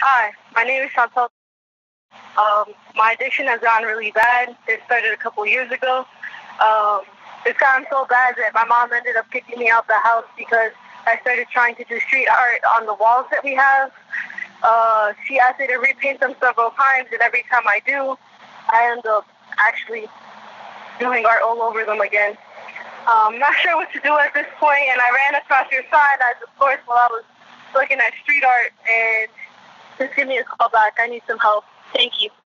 Hi, my name is Chantal. My addiction has gotten really bad. It started a couple years ago. Um, it's gotten so bad that my mom ended up kicking me out the house because I started trying to do street art on the walls that we have. She asked me to repaint them several times, and every time I do, I end up actually doing art all over them again. Not sure what to do at this point, and I ran across your sign as, of course, while I was looking at street art, and just give me a call back. I need some help. Thank you.